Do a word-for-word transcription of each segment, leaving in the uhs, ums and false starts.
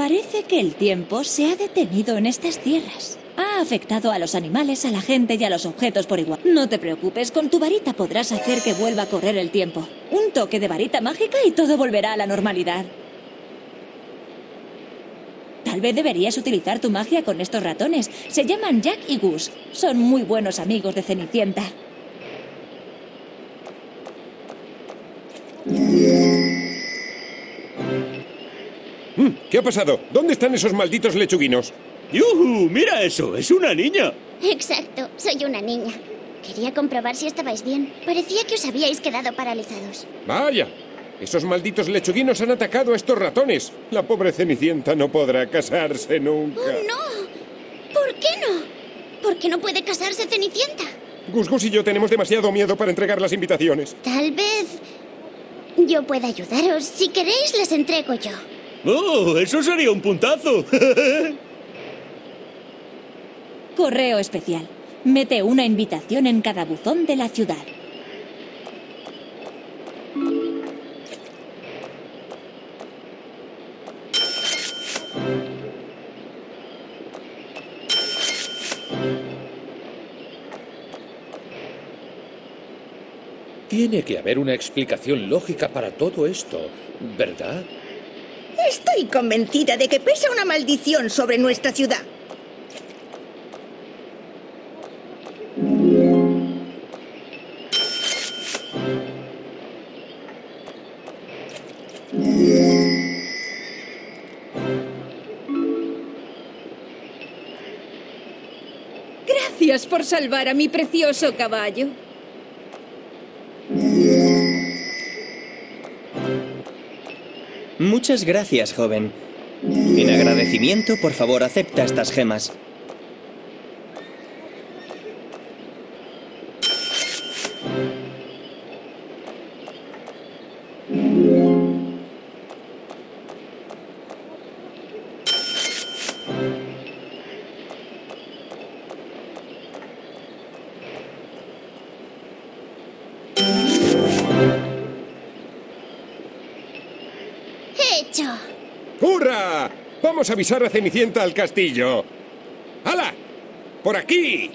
Parece que el tiempo se ha detenido en estas tierras. Ha afectado a los animales, a la gente y a los objetos por igual. No te preocupes, con tu varita podrás hacer que vuelva a correr el tiempo. Un toque de varita mágica y todo volverá a la normalidad. Tal vez deberías utilizar tu magia con estos ratones. Se llaman Jack y Gus. Son muy buenos amigos de Cenicienta. ¿Qué ha pasado? ¿Dónde están esos malditos lechuguinos? ¡Yuhu! ¡Mira eso! ¡Es una niña! Exacto, soy una niña. Quería comprobar si estabais bien. Parecía que os habíais quedado paralizados. ¡Vaya! Esos malditos lechuguinos han atacado a estos ratones. La pobre Cenicienta no podrá casarse nunca. ¡Oh, no! ¿Por qué no? ¿Por qué no puede casarse Cenicienta? Gus Gus y yo tenemos demasiado miedo para entregar las invitaciones. Tal vez yo pueda ayudaros. Si queréis, les entrego yo. ¡Oh! ¡Eso sería un puntazo! Correo especial. Mete una invitación en cada buzón de la ciudad. Tiene que haber una explicación lógica para todo esto, ¿verdad? Estoy convencida de que pesa una maldición sobre nuestra ciudad. Gracias por salvar a mi precioso caballo. Muchas gracias, joven. En agradecimiento, por favor, acepta estas gemas. ¡Hurra! Vamos a avisar a Cenicienta al castillo. ¡Hala! ¡Por aquí!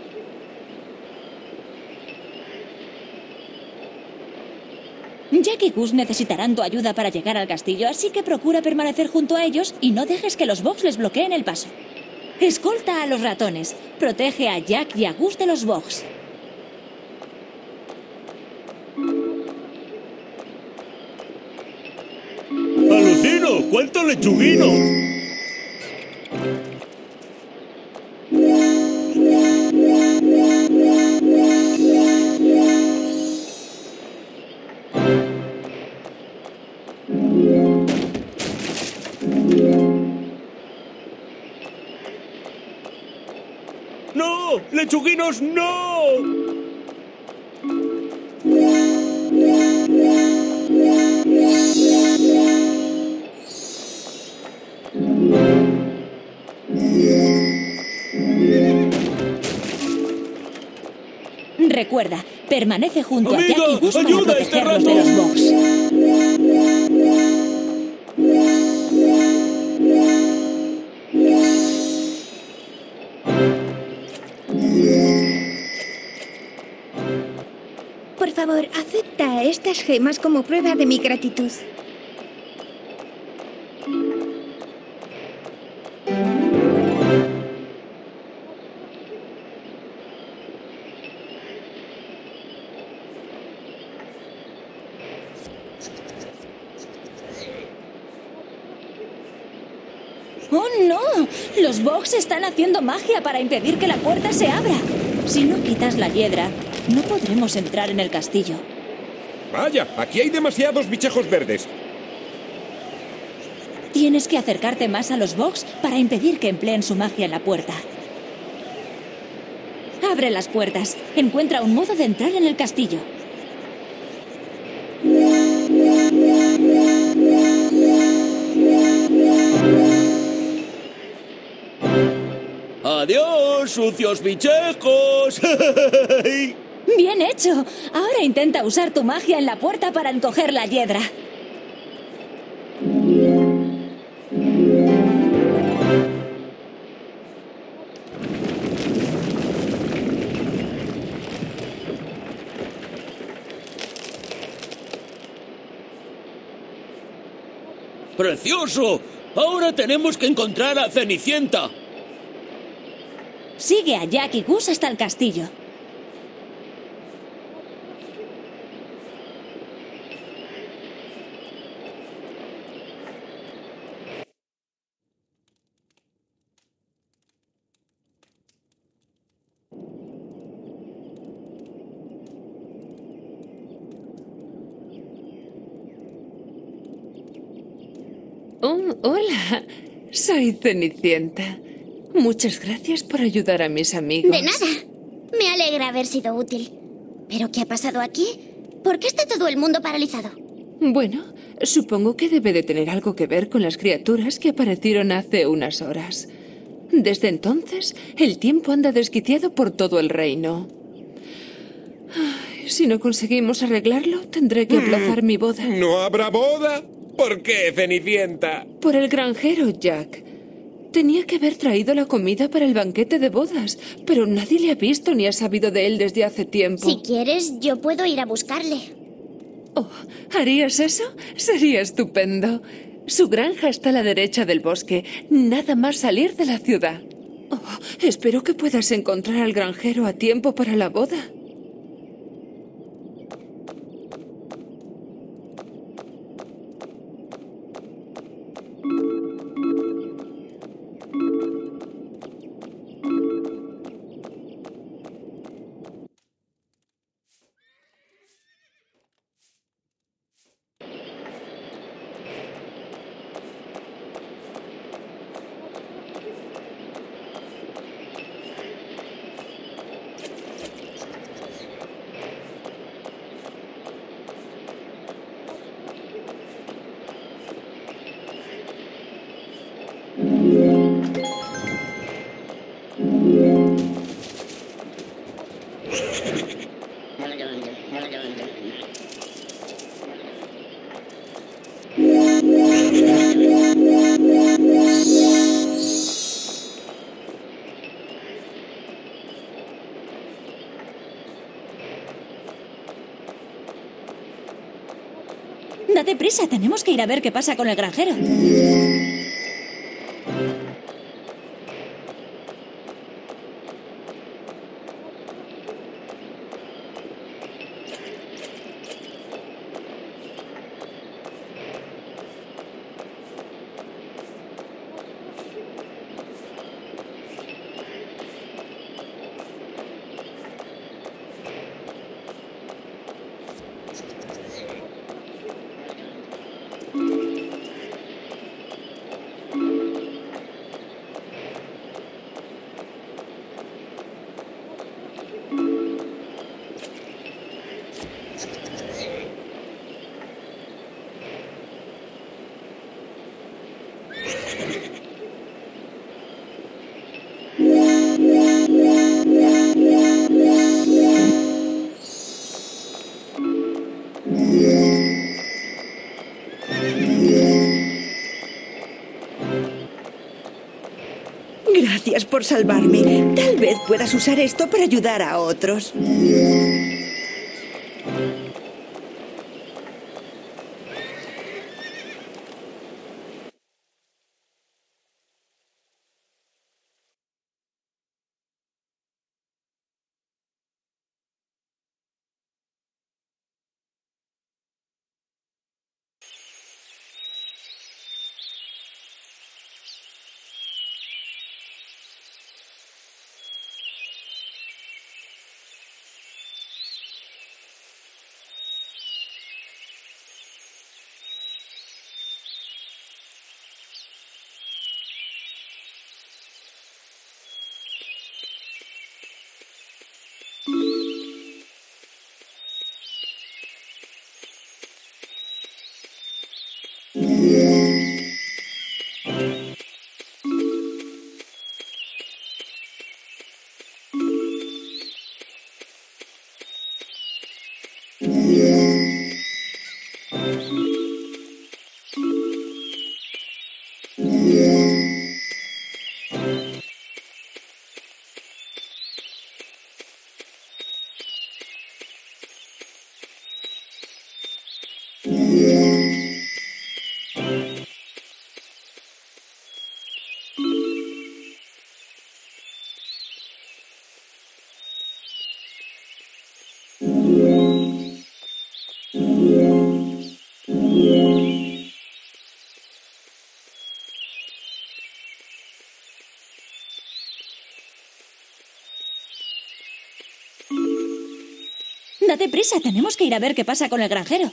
Jack y Gus necesitarán tu ayuda para llegar al castillo, así que procura permanecer junto a ellos y no dejes que los Bogs les bloqueen el paso. Escolta a los ratones. Protege a Jack y a Gus de los Bogs. ¡Alucino! ¡Cuánto lechuguino! ¡No! ¡Lechuguinos, no! Recuerda, permanece junto Amiga, a Jack y Gus para ayuda a este protegerlos de los Bogs. Por favor, acepta estas gemas como prueba de mi gratitud. ¡Oh, no! Los Bogs están haciendo magia para impedir que la puerta se abra. Si no quitas la hiedra, no podremos entrar en el castillo. Vaya, aquí hay demasiados bichejos verdes. Tienes que acercarte más a los Bogs para impedir que empleen su magia en la puerta. Abre las puertas. Encuentra un modo de entrar en el castillo. ¡Adiós, sucios bichejos! ¡Bien hecho! Ahora intenta usar tu magia en la puerta para encoger la hiedra. ¡Precioso! Ahora tenemos que encontrar a Cenicienta. Sigue a Jack y Gus hasta el castillo. Oh, hola. Soy Cenicienta. Muchas gracias por ayudar a mis amigos. De nada. Me alegra haber sido útil. ¿Pero qué ha pasado aquí? ¿Por qué está todo el mundo paralizado? Bueno, supongo que debe de tener algo que ver con las criaturas que aparecieron hace unas horas. Desde entonces, el tiempo anda desquiciado por todo el reino. Ay, si no conseguimos arreglarlo, tendré que aplazar mi boda. ¿No habrá boda? ¿Por qué, Cenicienta? Por el granjero, Jack. Tenía que haber traído la comida para el banquete de bodas, pero nadie le ha visto ni ha sabido de él desde hace tiempo. Si quieres, yo puedo ir a buscarle. Oh, ¿harías eso? Sería estupendo. Su granja está a la derecha del bosque, nada más salir de la ciudad. Oh, espero que puedas encontrar al granjero a tiempo para la boda. Date prisa, tenemos que ir a ver qué pasa con el granjero. Gracias por salvarme. Tal vez puedas usar esto para ayudar a otros. Date prisa, tenemos que ir a ver qué pasa con el granjero.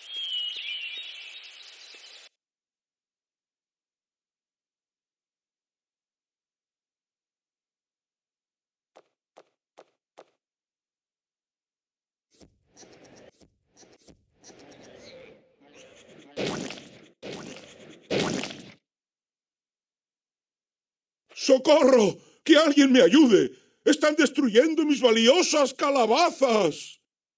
¡Socorro! ¡Que alguien me ayude! ¡Están destruyendo mis valiosas calabazas!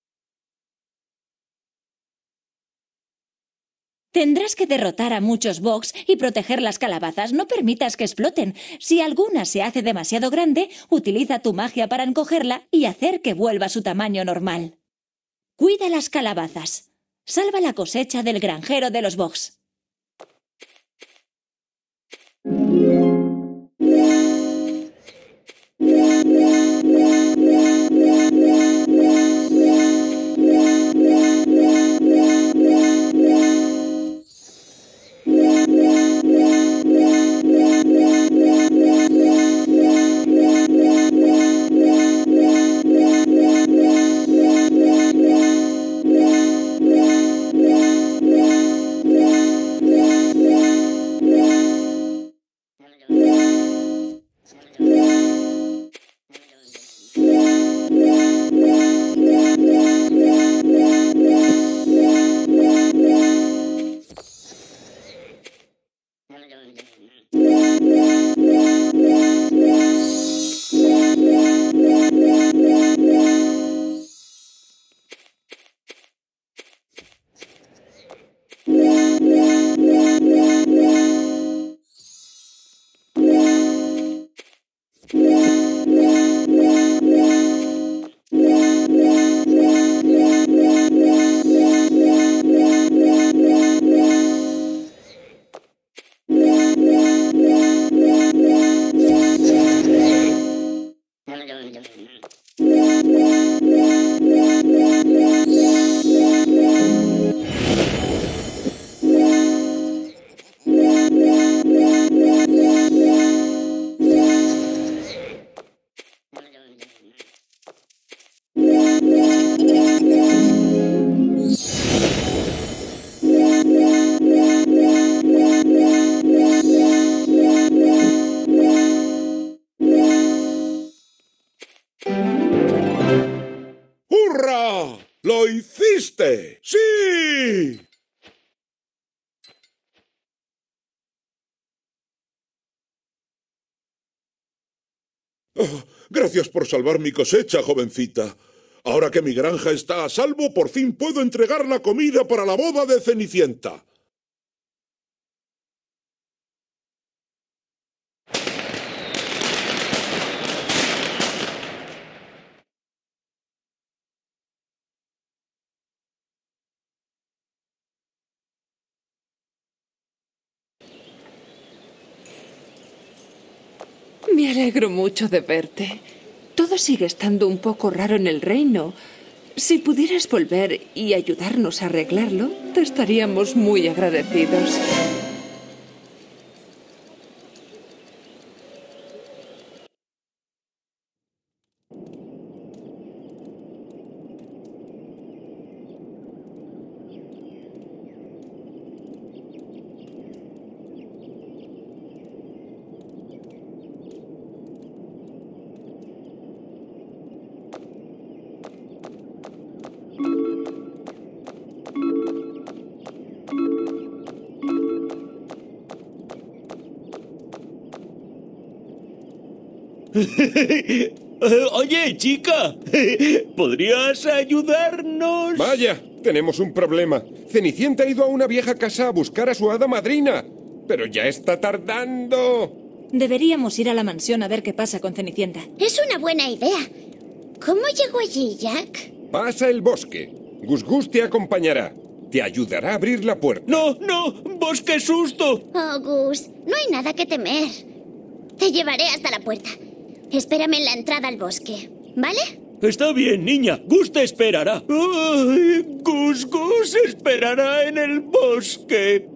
Tendrás que derrotar a muchos Bogs y proteger las calabazas. No permitas que exploten. Si alguna se hace demasiado grande, utiliza tu magia para encogerla y hacer que vuelva a su tamaño normal. Cuida las calabazas. Salva la cosecha del granjero de los Bogs. ¡Hurra! ¡Lo hiciste! ¡Sí! Oh, gracias por salvar mi cosecha, jovencita. Ahora que mi granja está a salvo, por fin puedo entregar la comida para la boda de Cenicienta. Me alegro mucho de verte. Todo sigue estando un poco raro en el reino. Si pudieras volver y ayudarnos a arreglarlo, te estaríamos muy agradecidos. Oye, chica, ¿podrías ayudarnos? Vaya, tenemos un problema. Cenicienta ha ido a una vieja casa a buscar a su hada madrina, pero ya está tardando. Deberíamos ir a la mansión a ver qué pasa con Cenicienta. Es una buena idea. ¿Cómo llegó allí, Jack? Pasa el bosque. Gus Gus te acompañará. Te ayudará a abrir la puerta. No, no, bosque susto. Oh, Gus, no hay nada que temer. Te llevaré hasta la puerta. Espérame en la entrada al bosque, ¿vale? Está bien, niña. Gus te esperará. Ay, Gus, Gus esperará en el bosque.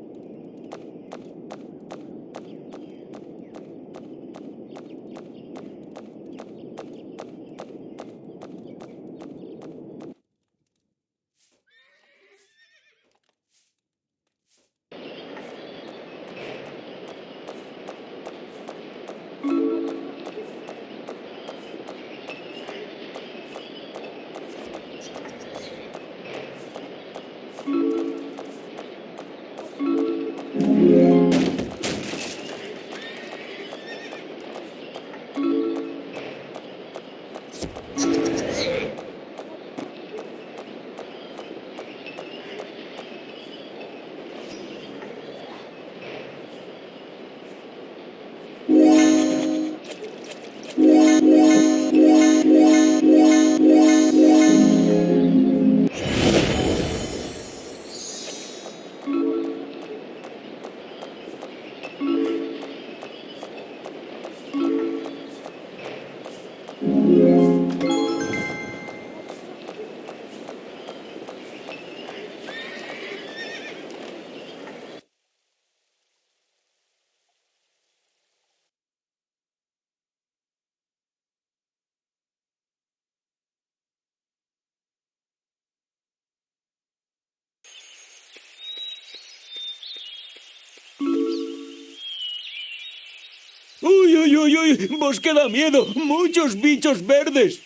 ¡Uy, uy, uy, uy! ¡Bosque da miedo! ¡Muchos bichos verdes!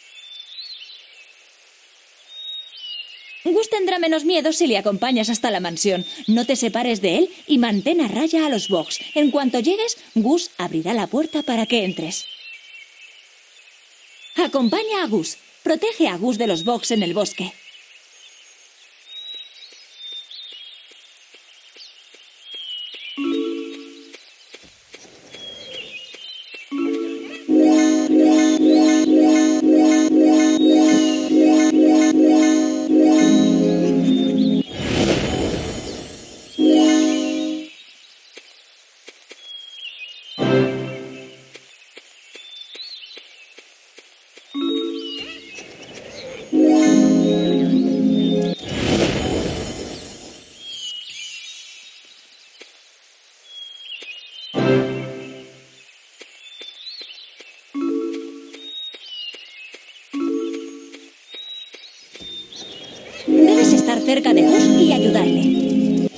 Gus tendrá menos miedo si le acompañas hasta la mansión. No te separes de él y mantén a raya a los Bogs. En cuanto llegues, Gus abrirá la puerta para que entres. Acompaña a Gus. Protege a Gus de los Bogs en el bosque. Debes estar cerca de Gus y ayudarle.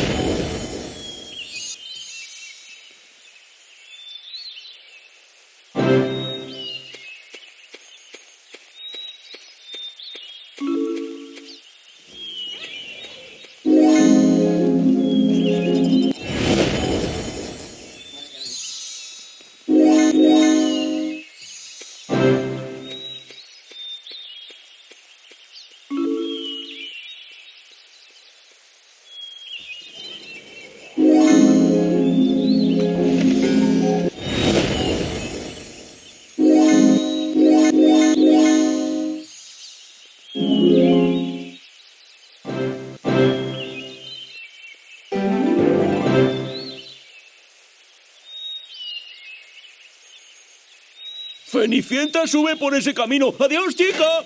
¡Cenicienta sube por ese camino! ¡Adiós, chica!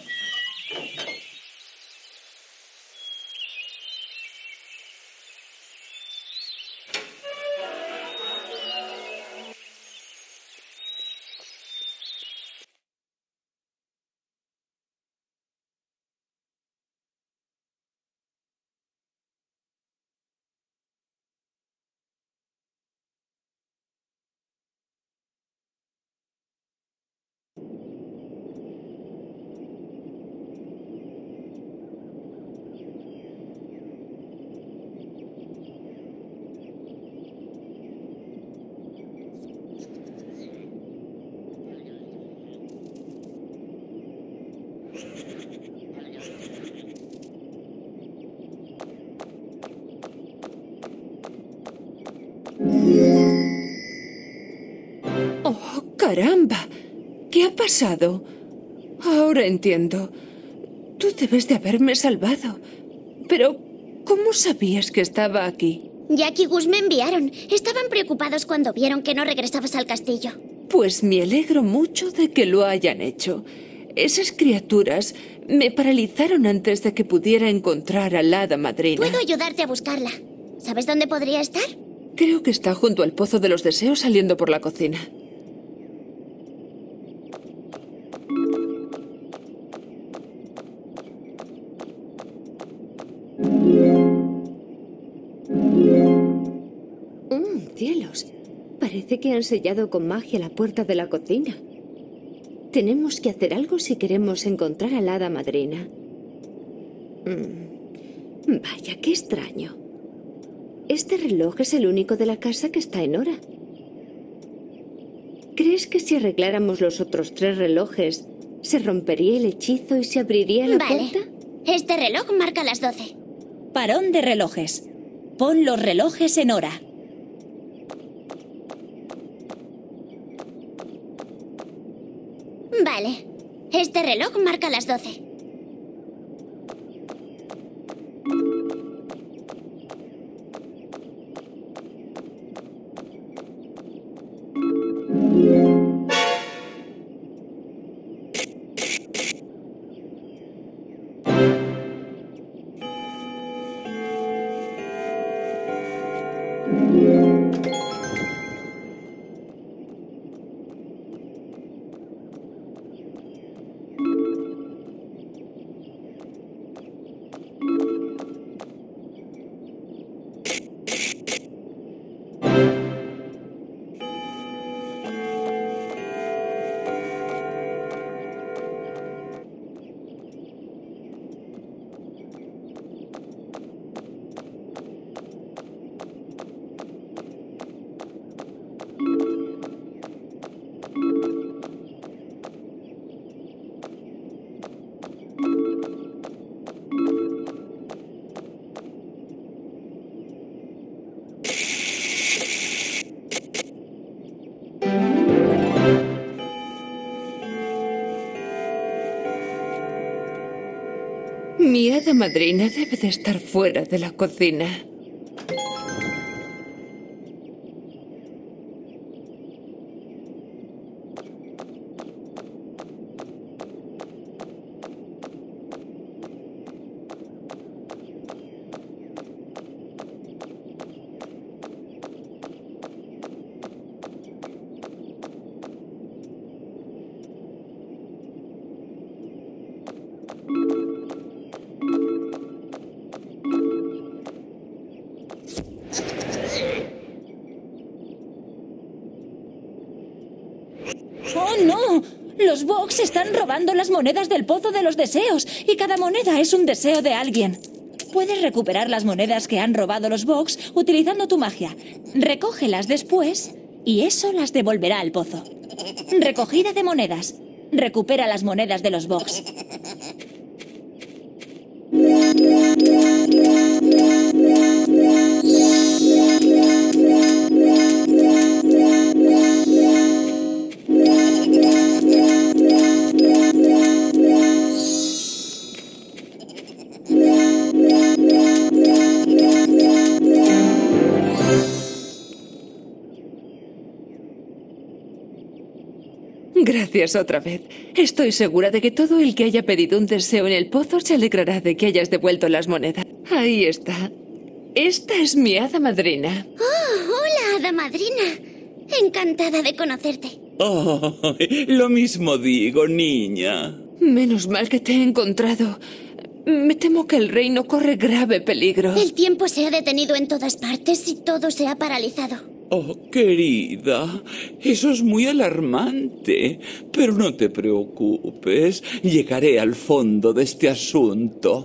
¡Oh, caramba! ¿Qué ha pasado? Ahora entiendo. Tú debes de haberme salvado. Pero, ¿cómo sabías que estaba aquí? Jack y Gus me enviaron. Estaban preocupados cuando vieron que no regresabas al castillo. Pues me alegro mucho de que lo hayan hecho. Esas criaturas me paralizaron antes de que pudiera encontrar a la hada madrina. Puedo ayudarte a buscarla. ¿Sabes dónde podría estar? Creo que está junto al pozo de los deseos saliendo por la cocina. Mm, cielos. Parece que han sellado con magia la puerta de la cocina. Tenemos que hacer algo si queremos encontrar a la hada madrina. Mm. Vaya, qué extraño. Este reloj es el único de la casa que está en hora. ¿Crees que si arregláramos los otros tres relojes, se rompería el hechizo y se abriría la Vale. puerta? Este reloj marca las doce. Parón de relojes. Pon los relojes en hora. Vale. Este reloj marca las doce. Mi hada madrina debe de estar fuera de la cocina. ¡Oh, no! Los Vox están robando las monedas del Pozo de los Deseos y cada moneda es un deseo de alguien. Puedes recuperar las monedas que han robado los Vox utilizando tu magia. Recógelas después y eso las devolverá al pozo. Recogida de monedas. Recupera las monedas de los Vox. Gracias otra vez. Estoy segura de que todo el que haya pedido un deseo en el pozo se alegrará de que hayas devuelto las monedas. Ahí está. Esta es mi hada madrina. ¡Oh, hola, hada madrina! Encantada de conocerte. Oh, lo mismo digo, niña. Menos mal que te he encontrado. Me temo que el reino corre grave peligro. El tiempo se ha detenido en todas partes y todo se ha paralizado. Oh, querida, eso es muy alarmante. Pero no te preocupes, llegaré al fondo de este asunto.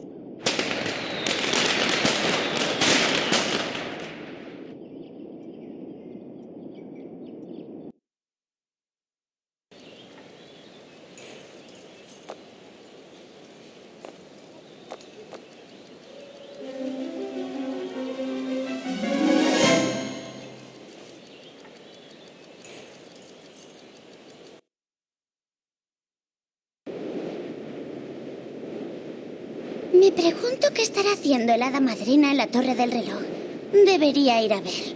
Me pregunto qué estará haciendo el hada madrina en la torre del reloj. Debería ir a ver.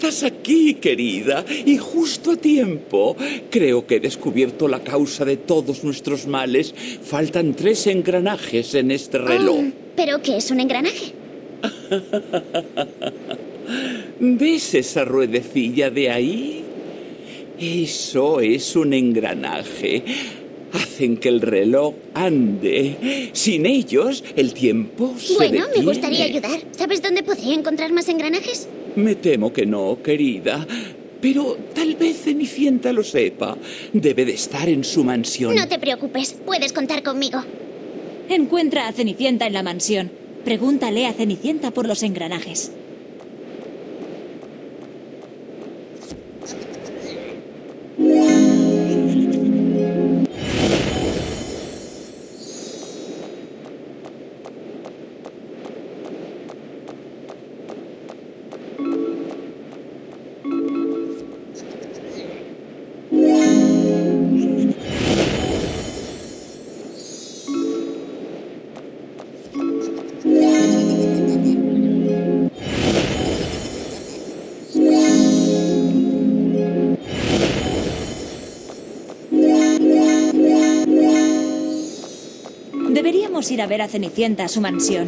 Estás aquí, querida, y justo a tiempo. Creo que he descubierto la causa de todos nuestros males. Faltan tres engranajes en este reloj. Oh, ¿pero qué es un engranaje? ¿Ves esa ruedecilla de ahí? Eso es un engranaje. Hacen que el reloj ande. Sin ellos, el tiempo se Bueno, detiene. me gustaría ayudar. ¿Sabes dónde podría encontrar más engranajes? Me temo que no, querida. Pero tal vez Cenicienta lo sepa. Debe de estar en su mansión. No te preocupes, puedes contar conmigo. Encuentra a Cenicienta en la mansión. Pregúntale a Cenicienta por los engranajes. Deberíamos ir a ver a Cenicienta a su mansión.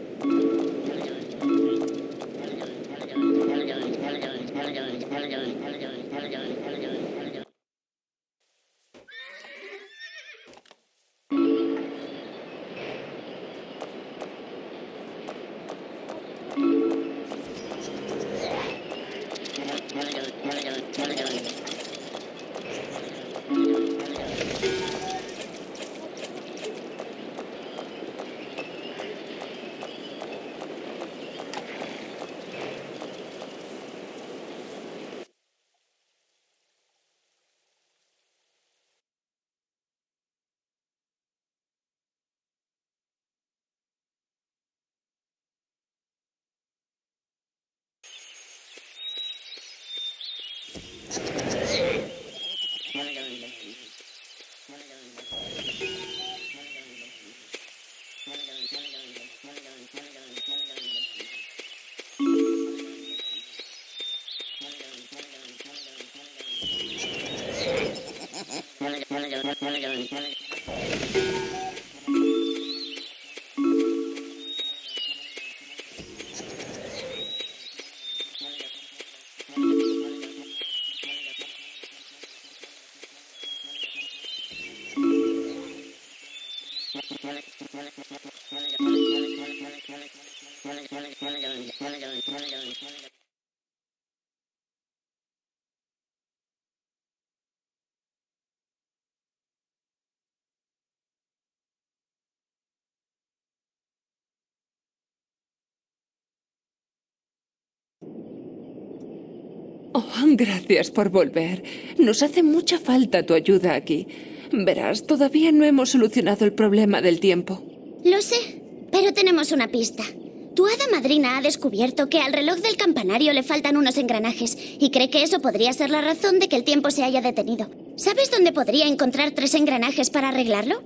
Oh, gracias por volver. Nos hace mucha falta tu ayuda aquí. Verás, todavía no hemos solucionado el problema del tiempo. Lo sé, pero tenemos una pista. Tu hada madrina ha descubierto que al reloj del campanario le faltan unos engranajes y cree que eso podría ser la razón de que el tiempo se haya detenido. ¿Sabes dónde podría encontrar tres engranajes para arreglarlo?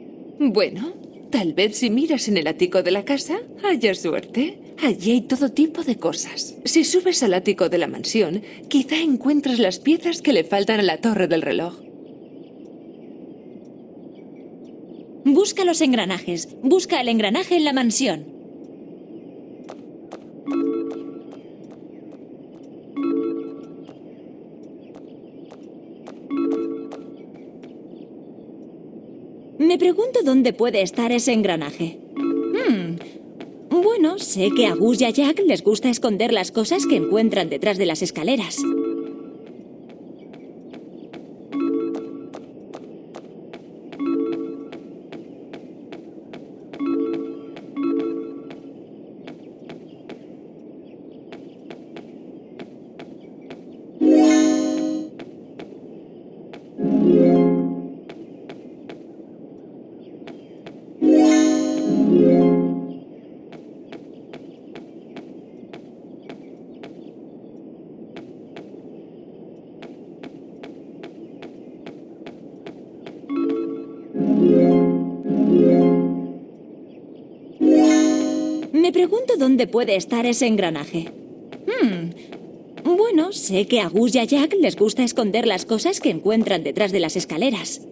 Bueno, tal vez si miras en el ático de la casa, haya suerte. Allí hay todo tipo de cosas. Si subes al ático de la mansión, quizá encuentres las piezas que le faltan a la torre del reloj. Busca los engranajes. Busca el engranaje en la mansión. Me pregunto dónde puede estar ese engranaje. Hmm. Bueno, sé que a Gus y a Jack les gusta esconder las cosas que encuentran detrás de las escaleras. Me pregunto dónde puede estar ese engranaje. Hmm. Bueno, sé que a Gus y a Jack les gusta esconder las cosas que encuentran detrás de las escaleras.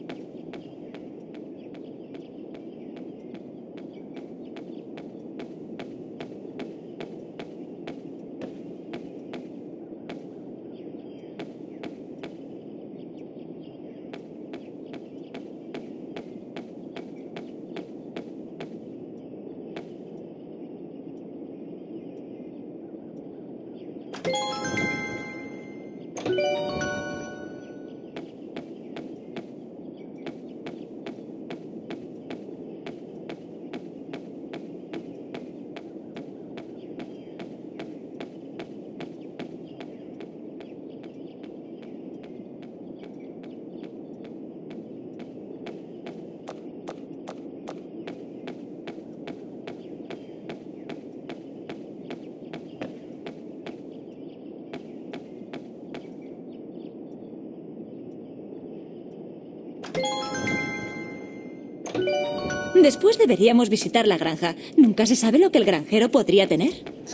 Después deberíamos visitar la granja. Nunca se sabe lo que el granjero podría tener.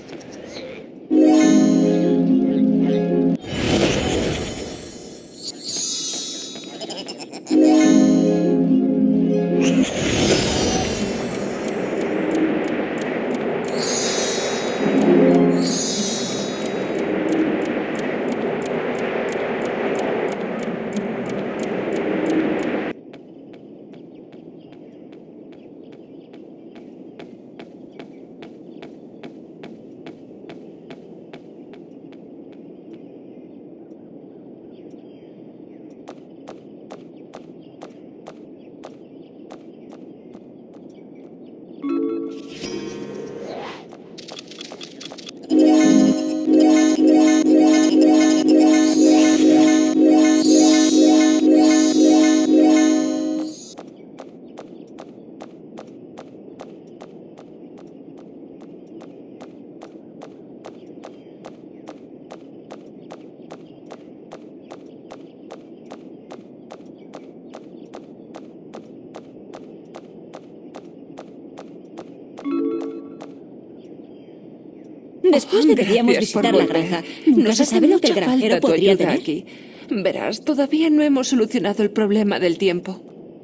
Después deberíamos Gracias por visitar la volver. granja. Nunca Nos se hace sabe lo que el mucha granjero falta tu podría ayuda tener. aquí. Verás, todavía no hemos solucionado el problema del tiempo.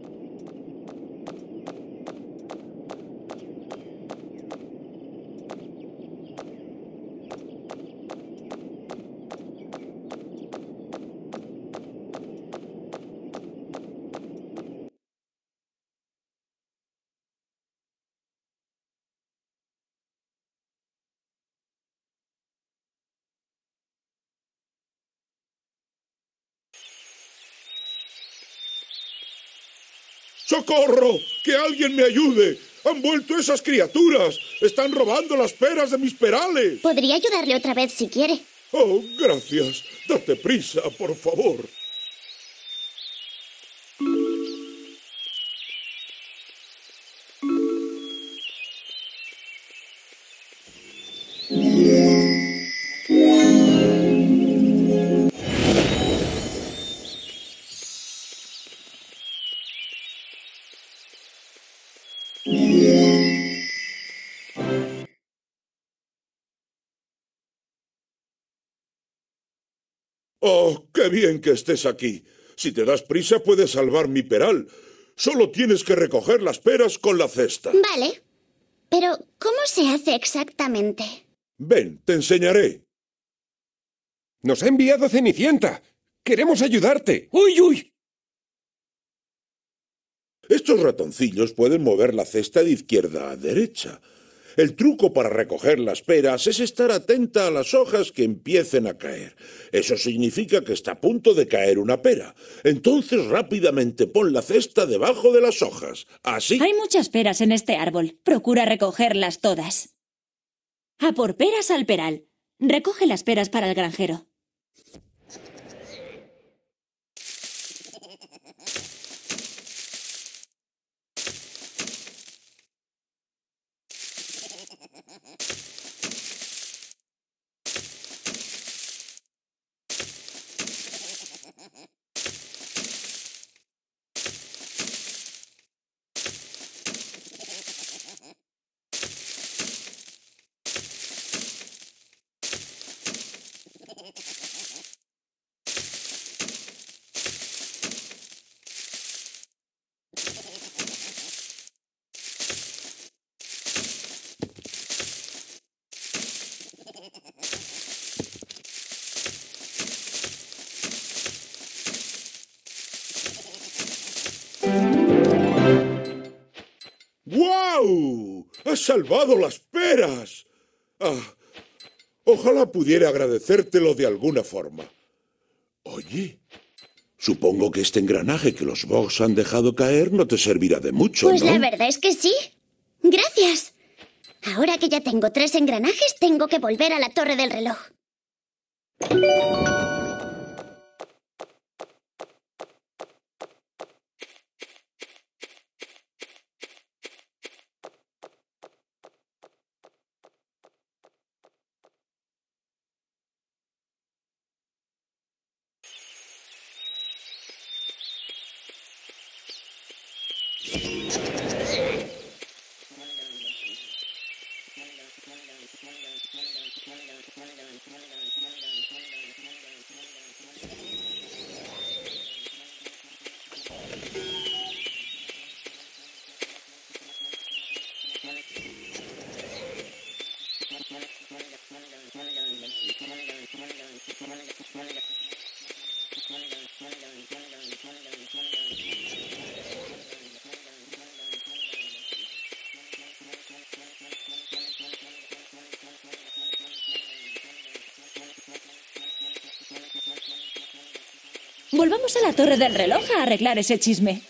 ¡Socorro! ¡Que alguien me ayude! ¡Han vuelto esas criaturas! ¡Están robando las peras de mis perales! Podría ayudarle otra vez si quiere. Oh, gracias. Date prisa, por favor. Oh, qué bien que estés aquí. Si te das prisa, puedes salvar mi peral. Solo tienes que recoger las peras con la cesta. Vale. Pero, ¿cómo se hace exactamente? Ven, te enseñaré. Nos ha enviado Cenicienta. Queremos ayudarte. ¡Uy, uy! Estos ratoncillos pueden mover la cesta de izquierda a derecha. El truco para recoger las peras es estar atenta a las hojas que empiecen a caer. Eso significa que está a punto de caer una pera. Entonces rápidamente pon la cesta debajo de las hojas. Así. Hay muchas peras en este árbol. Procura recogerlas todas. A por peras al peral. Recoge las peras para el granjero. ¡Guau! ¡Has salvado las peras! Ah, ojalá pudiera agradecértelo de alguna forma. Oye, supongo que este engranaje que los Bogs han dejado caer no te servirá de mucho, Pues ¿no? la verdad es que sí. Gracias. Ahora que ya tengo tres engranajes, tengo que volver a la torre del reloj. Volvamos a la torre del reloj a arreglar ese chisme.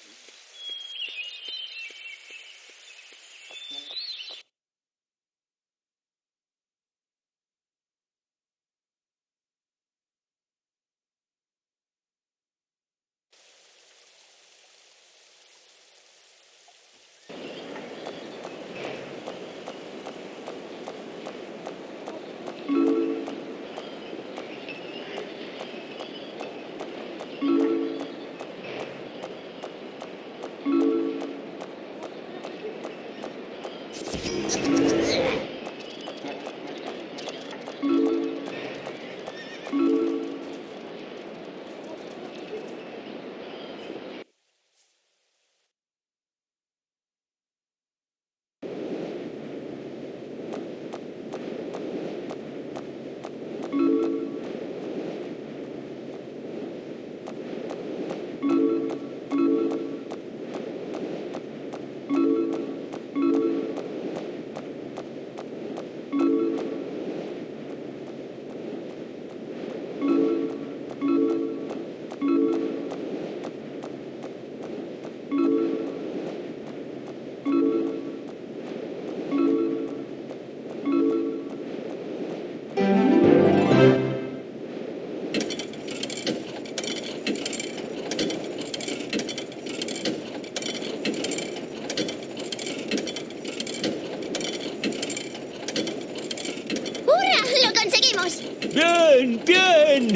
¡Bien, bien!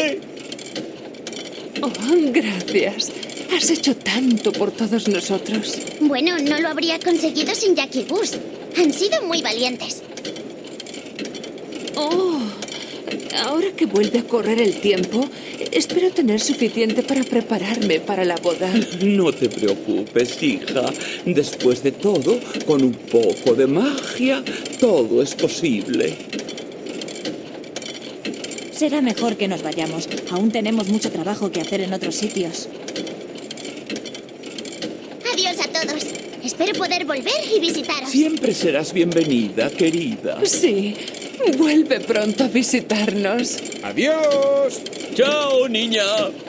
Oh, gracias. Has hecho tanto por todos nosotros. Bueno, no lo habría conseguido sin Jack y Gus. Han sido muy valientes. Oh, ahora que vuelve a correr el tiempo, espero tener suficiente para prepararme para la boda. No te preocupes, hija. Después de todo, con un poco de magia, todo es posible. Será mejor que nos vayamos. Aún tenemos mucho trabajo que hacer en otros sitios. Adiós a todos. Espero poder volver y visitaros. Siempre serás bienvenida, querida. Sí, vuelve pronto a visitarnos. ¡Adiós! ¡Chao, niña!